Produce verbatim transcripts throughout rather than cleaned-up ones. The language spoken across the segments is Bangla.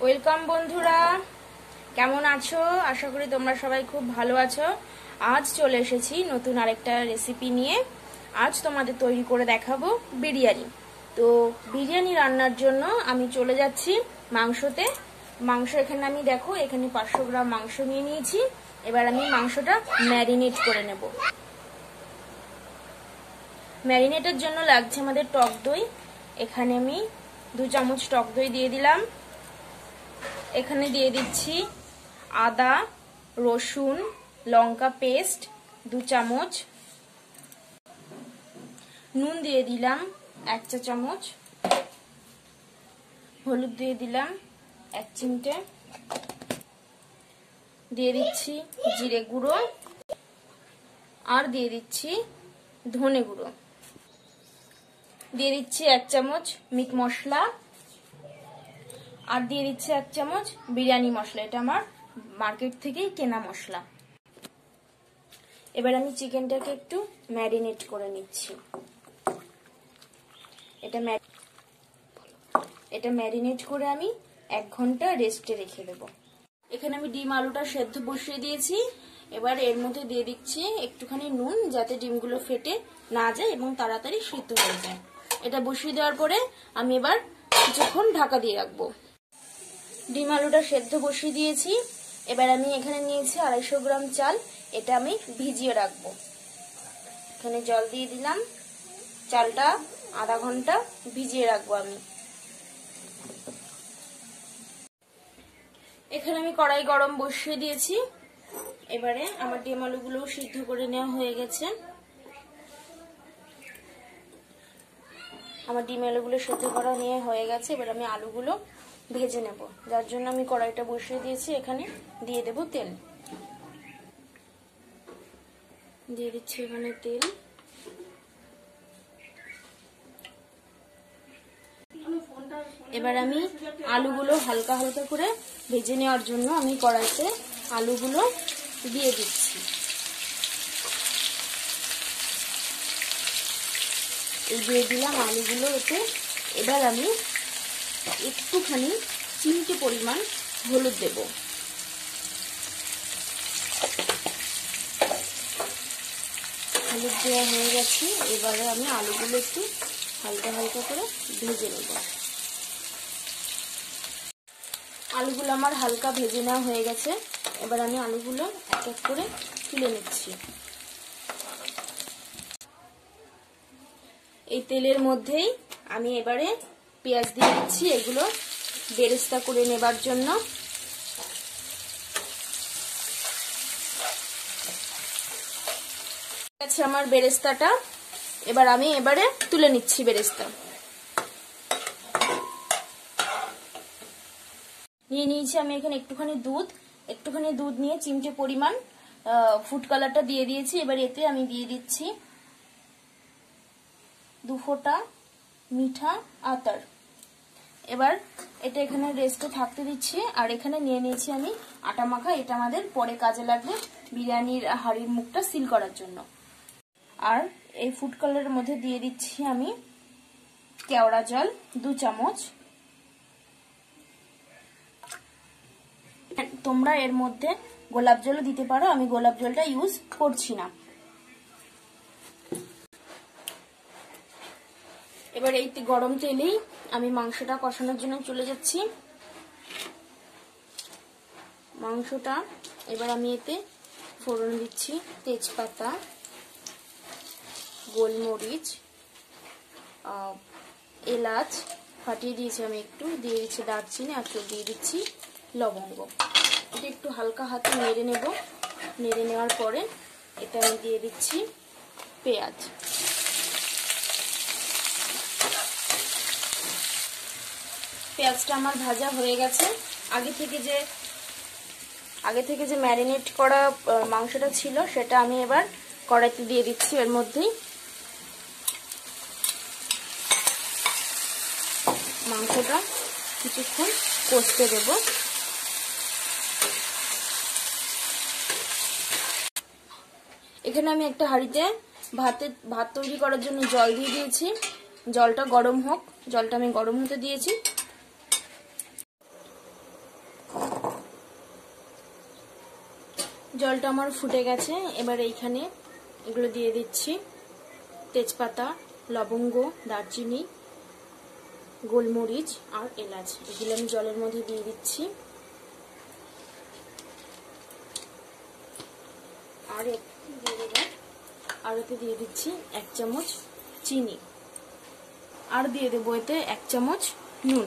ওয়েলকাম বন্ধুরা, কেমন আছো? আশা করি তোমরা সবাই খুব ভালো আছো। আজ চলে এসেছি নতুন আরেকটা রেসিপি নিয়ে। আজ তোমাদের তৈরি করে দেখাবো বিরিয়ানি। তো বিরিয়ানি রান্নার জন্য আমি চলে যাচ্ছি মাংসতে। মাংস এখানে আমি দেখো এখানে পাঁচশো গ্রাম মাংস নিয়ে নিয়েছি। এবার আমি মাংসটা ম্যারিনেট করে নেব। ম্যারিনেটের জন্য লাগছে আমাদের টক দই। এখানে আমি দু চামচ টক দই দিয়ে দিলাম। এখানে দিয়ে দিচ্ছি আদা রসুন লঙ্কা পেস্ট দু চামচ, নুন দিয়ে দিলাম এক চা চামচ, হলুদ দিয়ে দিলাম এক চিমটে, দিয়ে দিচ্ছি জিরে গুঁড়ো আর দিয়ে দিচ্ছি ধনে গুঁড়ো, দিয়ে দিচ্ছি এক চামচ মিট মশলা আর দিয়ে দিচ্ছি এক চামচ বিরিয়ানি মশলা। এটা আমার মার্কেট থেকেই কেনা মশলা। এবার আমি চিকেনটাকে একটু ম্যারিনেট করে নিচ্ছি। এটা এটা ম্যারিনেট করে আমি এক ঘন্টা রেস্টে রেখে দেব। এখানে আমি ডিম আলুটা সেদ্ধ বসিয়ে দিয়েছি। এবার এর মধ্যে দিয়ে দিচ্ছি একটুখানি নুন, যাতে ডিমগুলো ফেটে না যায় এবং তাড়াতাড়ি সিদ্ধ হয়ে যায়। এটা বসিয়ে দেওয়ার পরে আমি এবার কিছুক্ষণ ঢাকা দিয়ে রাখবো। ডিম আলুটা সেদ্ধ বসিয়ে দিয়েছি। এবার আমি এখানে নিয়েছি আড়াইশো গ্রাম চাল। এটা আমি ভিজিয়ে রাখবো। এখানে জল দিয়ে দিলাম। চালটা আধা ঘন্টা ভিজিয়ে রাখবো আমি। এখানে আমি কড়াই গরম বসিয়ে দিয়েছি। এবারে আমার ডিম আলুগুলো সিদ্ধ করে নেওয়া হয়ে গেছে। আমার ডিম আলুগুলো সিদ্ধ করা নিয়ে হয়ে গেছে। এবার আমি আলুগুলো ভেজে নেব, যার জন্য আমি কড়াইটা বসিয়ে দিয়েছি। এখানে দিয়ে দেব তেল। দিয়ে দিচ্ছি এখানে তেল। এবার আমি আলুগুলো হালকা হালকা করে ভেজে নেওয়ার জন্য আমি কড়াইতে আলুগুলো দিয়ে দিচ্ছি। এই দিয়ে দিলাম আলুগুলো এতে। এবার আমি একটুখানি চিমটে পরিমাণ হলুদ দেব। হলুদ দেওয়া হয়ে গেছে। এবারে আমি আলুগুলো একটু হালকা হালকা করে ভেজে নেব। আলুগুলো আমার হালকা ভেজে নেওয়া হয়ে গেছে। এবার আমি আলুগুলো এক এক করে তুলে নিচ্ছি। এই তেলের মধ্যেই আমি এবারে পেঁয়াজ দিয়ে দিচ্ছি, এগুলো বেরেস্তা করে নেবার জন্য। আছে আমার বেরেস্তাটা। এবার আমি এবারে তুলে নিচ্ছি বেরেস্তা। নিয়ে নিয়েছি আমি এখানে একটুখানি দুধ। একটুখানি দুধ নিয়ে চিমটে পরিমাণ ফুড কালারটা দিয়ে দিয়েছি। এবার এতে আমি দিয়ে দিচ্ছি দু ফোঁটা মিঠা আতর। এবার এটা এখানে রেস্টে থাকতে দিচ্ছি। আর এখানে নিয়ে নিয়েছি আমি আটা মাখা। এটা আমাদের পরে কাজে লাগবে বিরিয়ানির হাঁড়ির মুখটা সিল করার জন্য। আর এই ফুড কালারের মধ্যে দিয়ে দিচ্ছি আমি কেওড়া জল দু চামচ। তোমরা এর মধ্যে গোলাপ জলও দিতে পারো, আমি গোলাপ জলটা ইউজ করছি না। এবার এই গরম তেলেই আমি মাংসটা কষানোর জন্য চলে যাচ্ছি। মাংসটা এবার আমি এতে ফোড়ন দিচ্ছি তেজপাতা, গোলমরিচ, এলাচ ফাটিয়ে দিয়েছি আমি একটু, দিয়ে দিচ্ছি দারচিনি আর দিয়ে দিচ্ছি লবঙ্গ। এটা একটু হালকা হাতে নেড়ে নেব। নেড়ে নেওয়ার পরে এটা আমি দিয়ে দিচ্ছি পেঁয়াজ। পেঁয়াজটা আমার ভাজা হয়ে গেছে। আগে থেকে যে আগে থেকে যে ম্যারিনেট করা মাংসটা ছিল সেটা আমি এবার কড়াইতে দিয়ে দিচ্ছি। এর মধ্যেই মাংসটা কিছুক্ষণ কষতে দেব। এখানে আমি একটা হাঁড়িতে ভাতে ভাত তৈরি করার জন্য জল দিয়ে দিয়েছি। জলটা গরম হোক। জলটা আমি গরম হতে দিয়েছি। জলটা আমার ফুটে গেছে, এবার এইখানে এগুলো দিয়ে দিচ্ছি, তেজপাতা, লবঙ্গ, দারচিনি, গোলমরিচ আর এলাচ, এগুলো আমি জলের মধ্যে দিয়ে দিচ্ছি। আর দিয়ে দেবো, আর এতে দিয়ে দিচ্ছি এক চামচ চিনি, আর দিয়ে দেবো এতে এক চামচ নুন।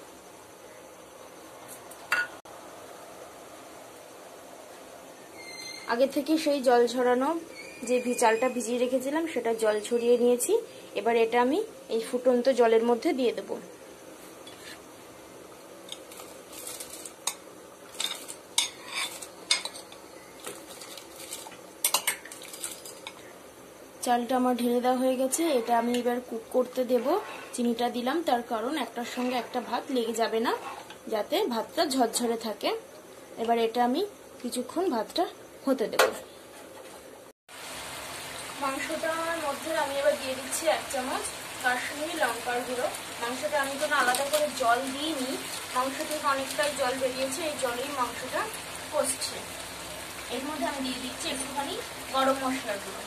আগে থেকে সেই জল ছড়ানো যে চালটা ভিজিয়ে রেখেছিলাম সেটা জল ছড়িয়ে নিয়েছি। এবার এটা আমি এই ফুটন্ত জলের মধ্যে দিয়ে দেব। চালটা আমার ঢেলে দেওয়া হয়ে গেছে, এটা আমি এবার কুক করতে দেব। চিনিটা দিলাম তার কারণ একটার সঙ্গে একটা ভাত লেগে যাবে না, যাতে ভাতটা ঝরঝরে থাকে। এবার এটা আমি কিছুক্ষণ ভাতটা হতে দেব। মাংসটার মধ্যে আমি এবার দিয়ে দিচ্ছি এক চামচ কাশ্মীরি লঙ্কার গুঁড়ো। মাংসটা আমি কোনো আলাদা করে জল দিইনি, মাংস থেকে অনেকটাই জল বেরিয়েছে, এই জলেই মাংসটা কষছে। এর মধ্যে আমি দিয়ে দিচ্ছি একটুখানি গরম মশলার গুঁড়ো।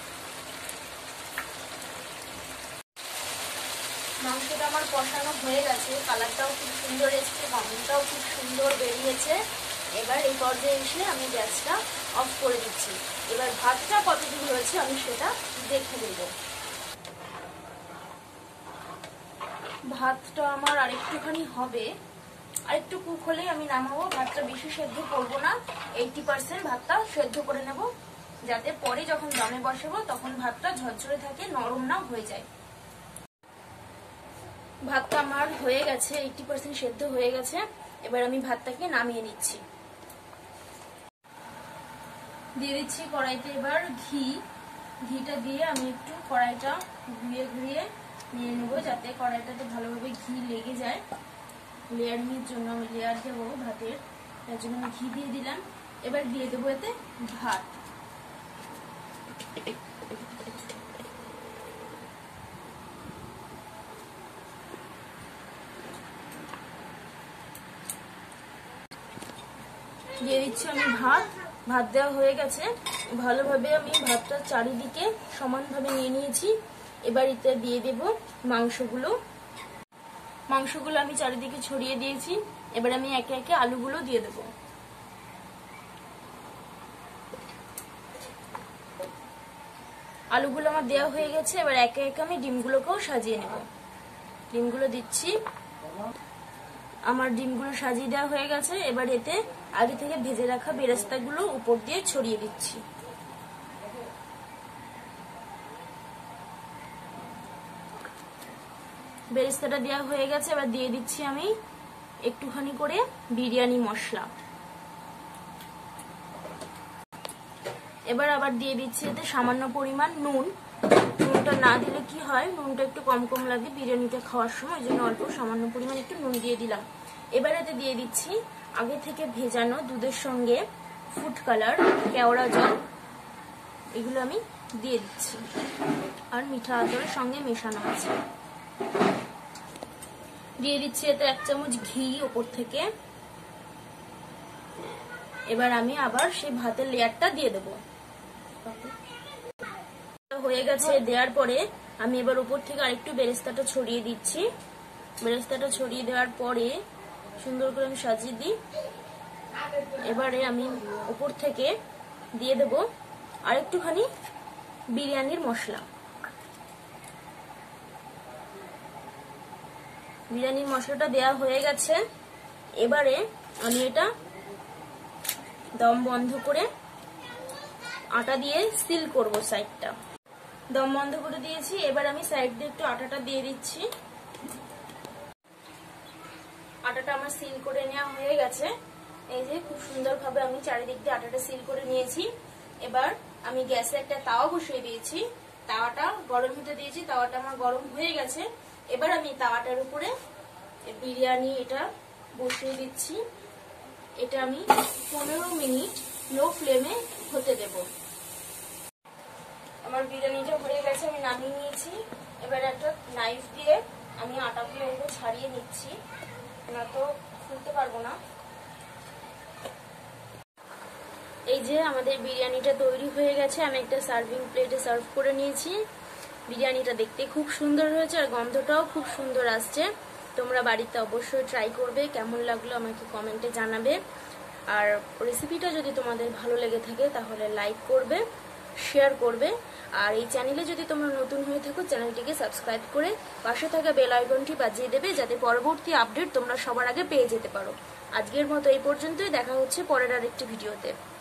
মাংসটা আমার কষানো হয়ে গেছে, কালারটাও খুব সুন্দর এসেছে, গন্ধটাও খুব সুন্দর বেরিয়েছে। এবার এই পর্যায়ে এসে আমি গ্যাসটা অফ করে দিচ্ছি। এবার ভাতটা কতদূর হয়েছে আমি সেটা দেখে নেব। ভাতটা আমার আরেকটুখানি হবে, আরেকটু কুক হলে আমি নামাবো। ভাতটা বেশি সেদ্ধ করবো না, এইটি পার্সেন্ট ভাতটা সেদ্ধ করে নেব, যাতে পরে যখন দমে বসাবো তখন ভাতটা ঝরঝরে থাকে, নরম না হয়ে যায়। ভাতটা আমার হয়ে গেছে, এইটি পার্সেন্ট সেদ্ধ হয়ে গেছে। এবার আমি ভাতটাকে নামিয়ে নিচ্ছি। দিয়ে দিচ্ছি কড়াইতে এবার ঘি। ঘিটা দিয়ে আমি একটু কড়াইটা ঘুরিয়ে ঘুরিয়ে নিয়ে নেব, যাতে কড়াইটাতে ভালোভাবে ঘি লেগে যায়। লেয়ারিংয়ের জন্য আমি লেয়ার দেবো ভাতের, তার জন্য আমি ঘি দিয়ে দিলাম। এবার দিয়ে দেবো এতে ভাত। দিয়ে দিচ্ছি আমি ভাত। ভাত দেওয়া হয়ে গেছে, ভালোভাবে আমি ভাতটা চারিদিকে সমানভাবে নিয়ে নিয়েছি। এবার এতে দিয়ে দেব মাংসগুলো। মাংসগুলো আমি চারিদিকে ছড়িয়ে দিয়েছি। এবার আমি একে একে আলুগুলো দিয়ে দেব। আলুগুলো আমার দেওয়া হয়ে গেছে, এবার একে একে আমি ডিমগুলোকেও সাজিয়ে নেব। ডিমগুলো দিচ্ছি। আমার ডিমগুলো সাজিয়ে দেওয়া হয়ে গেছে, এবার এতে আগে থেকে ভেজে রাখা বেরেস্তাগুলো উপর দিয়ে ছড়িয়ে দিচ্ছি। বেরেস্তাটা দেওয়া হয়ে গেছে, এবার দিয়ে দিচ্ছি আমি একটুখানি করে বিরিয়ানি মশলা। এবার আবার দিয়ে দিচ্ছি এতে সামান্য পরিমাণ নুন। নুনটা না দিলে কি হয়, নুনটা একটু কম কম লাগে বিরিয়ানিটা খাওয়ার সময়, ওই জন্য অল্প সামান্য পরিমাণ একটু নুন দিয়ে দিলাম। এবার এতে দিয়ে দিচ্ছি আগে থেকে ভেজানো দুধের সঙ্গে ফুড কালার, কেওড়া জল, এগুলো আমি দিয়ে দিচ্ছি। আর মিঠা আতরের সঙ্গে মেশানো আছে। দিয়ে দিচ্ছি এতে এক চামচ ঘি ওপর থেকে। এবার আমি আবার সেই ভাতের লেয়ারটা দিয়ে দেবো। হয়ে গেছে দেওয়ার পরে আমি এবার উপর থেকে আরেকটু বেরেস্তাটা ছড়িয়ে দিচ্ছি। বেরেস্তাটা ছড়িয়ে দেওয়ার পরে সুন্দর করে আমি সাজিয়ে দিই। এবারে আমি উপর থেকে দিয়ে দেব আরেকটুখানি বিরিয়ানির মশলা। বিরিয়ানির মশলাটা দেওয়া হয়ে গেছে। এবারে আমি এটা দম বন্ধ করে আটা দিয়ে সিল করব সাইডটা। দম বন্ধ করে দিয়েছি, এবার আমি সাইড দিয়ে একটু আটাটা দিয়ে দিচ্ছি। আটাটা আমার সিল করে নেওয়া হয়ে গেছে। এই যে খুব সুন্দরভাবে আমি চারিদিক দিয়ে আটাটা সিল করে নিয়েছি। এবার আমি গ্যাসে একটা তাওয়া বসিয়ে দিয়েছি, তাওয়াটা গরম হতে দিয়েছি। তাওয়াটা আমার গরম হয়ে গেছে। এবার আমি তাওয়াটার উপরে বিরিয়ানি এটা বসিয়ে দিচ্ছি। এটা আমি পনেরো মিনিট লো ফ্লেমে হতে দেব। আমার বিরিয়ানিটা হয়ে গেছে, আমি নামিয়ে নিয়েছি। এবার একটা নাইফ দিয়ে আমি আটাগুলো এগুলো ছাড়িয়ে নিচ্ছি, না তো খুলতে পারবো না। এই যে আমাদের বিরিয়ানিটা তৈরি হয়ে গেছে, আমি একটা সার্ভিং প্লেটে সার্ভ করে নিয়েছি। বিরিয়ানিটা দেখতে খুব সুন্দর হয়েছে আর গন্ধটাও খুব সুন্দর আসছে। তোমরা বাড়িতে অবশ্যই ট্রাই করবে, কেমন লাগলো আমাকে কমেন্টে জানাবে। আর রেসিপিটা যদি তোমাদের ভালো লেগে থাকে তাহলে লাইক করবে, শেয়ার করবে। আর এই চ্যানেলে যদি তোমরা নতুন হয়ে থাকো চ্যানেলটিকে সাবস্ক্রাইব করে পাশে থাকা বেল আইকনটি বাজিয়ে দেবে, যাতে পরবর্তী আপডেট তোমরা সবার আগে পেয়ে যেতে পারো। আজকের মতো এই পর্যন্তই, দেখা হচ্ছে পরের আরেকটি ভিডিওতে।